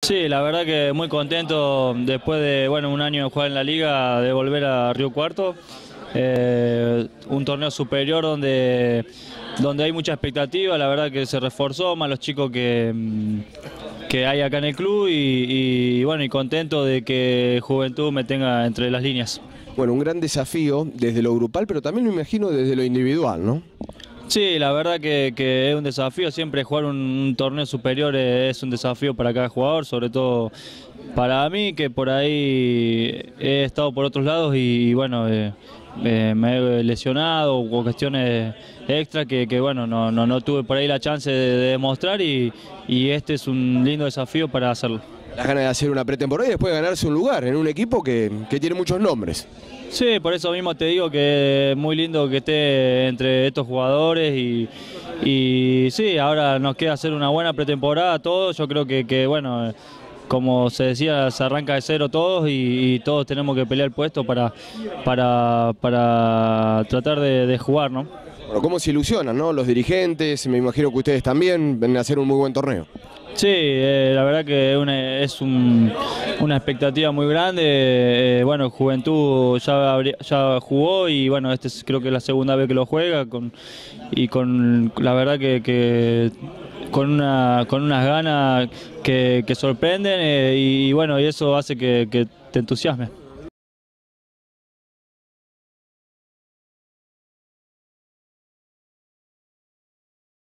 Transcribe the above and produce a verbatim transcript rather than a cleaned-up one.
Sí, la verdad que muy contento después de bueno, un año de jugar en la liga, de volver a Río Cuarto. Eh, un torneo superior donde, donde hay mucha expectativa, la verdad que se reforzó más los chicos que, mm, que hay acá en el club y, y bueno, y contento de que Juventud me tenga entre las líneas. Bueno, un gran desafío desde lo grupal, pero también me imagino desde lo individual, ¿no? Sí, la verdad que, que es un desafío, siempre jugar un, un torneo superior es un desafío para cada jugador, sobre todo para mí que por ahí he estado por otros lados y bueno, eh, eh, me he lesionado o cuestiones extra que, que bueno, no, no, no tuve por ahí la chance de, de demostrar y, y este es un lindo desafío para hacerlo. Las ganas de hacer una pretemporada y después ganarse un lugar en un equipo que, que tiene muchos nombres. Sí, por eso mismo te digo que es muy lindo que esté entre estos jugadores y, y sí, ahora nos queda hacer una buena pretemporada todos, yo creo que, que bueno, como se decía, se arranca de cero todos y, y todos tenemos que pelear el puesto para, para, para tratar de, de jugar, ¿no? Bueno, ¿cómo se ilusionan, no? Los dirigentes, me imagino que ustedes también ven a hacer un muy buen torneo. Sí, eh, la verdad que es una, es un, una expectativa muy grande. Eh, bueno, Juventud ya, habría- ya jugó y bueno, este es, creo que es la segunda vez que lo juega con, y con la verdad que, que con, una, con unas ganas que, que sorprenden eh, y, y bueno, y eso hace que, que te entusiasme.